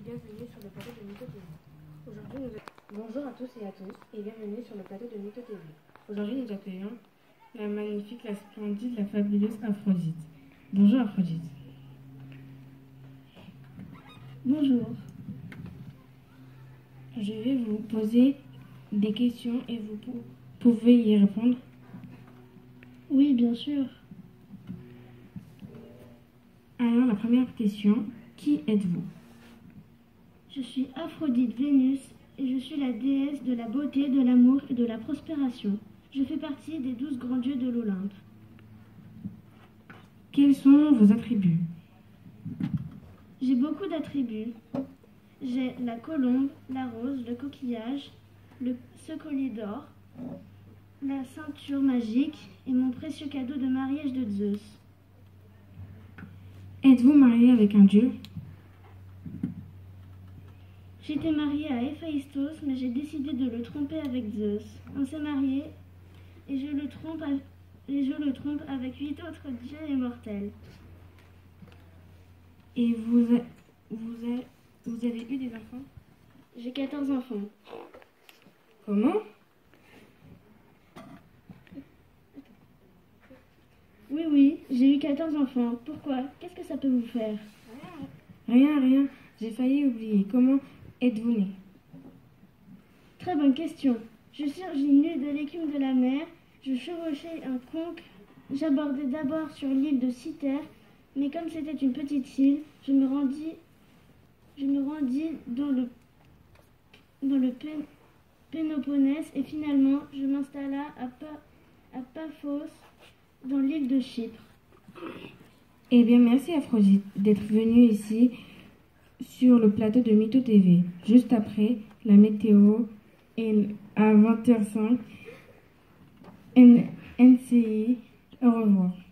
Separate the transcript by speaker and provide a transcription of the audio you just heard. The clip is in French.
Speaker 1: bienvenue sur le plateau de Mytho TV. Bonjour à tous et à tous et bienvenue sur le plateau de Mytho TV. Aujourd'hui nous accueillons la magnifique, la splendide, la fabuleuse Aphrodite. Bonjour Aphrodite.
Speaker 2: Bonjour.
Speaker 1: Je vais vous poser des questions et vous pouvez y répondre.
Speaker 2: Oui, bien sûr.
Speaker 1: Alors la première question, qui êtes-vous?
Speaker 2: Je suis Aphrodite Vénus et je suis la déesse de la beauté, de l'amour et de la prospération. Je fais partie des 12 grands dieux de l'Olympe.
Speaker 1: Quels sont vos attributs?
Speaker 2: J'ai beaucoup d'attributs. J'ai la colombe, la rose, le coquillage, ce collier d'or, la ceinture magique et mon précieux cadeau de mariage de Zeus.
Speaker 1: Êtes-vous marié avec un dieu?
Speaker 2: J'étais mariée à Héphaïstos, mais j'ai décidé de le tromper avec Zeus. On s'est mariés et je le trompe avec 8 autres dieux immortels.
Speaker 1: Et vous avez eu des enfants?
Speaker 2: J'ai 14 enfants.
Speaker 1: Comment?
Speaker 2: Oui, j'ai eu 14 enfants. Pourquoi? Qu'est-ce que ça peut vous faire?
Speaker 1: Rien. J'ai failli oublier. Comment êtes-vous né?
Speaker 2: Très bonne question. Je surgis nu de l'écume de la mer. Je chevauchais un conque. J'abordais d'abord sur l'île de Cythère, mais comme c'était une petite île, je me rendis dans le Péloponnèse et finalement je m'installa à Paphos, dans l'île de Chypre.
Speaker 1: Eh bien, merci Aphrodite d'être venue ici sur le plateau de Mytho TV. Juste après, la météo est à 20h05. NCI, au revoir.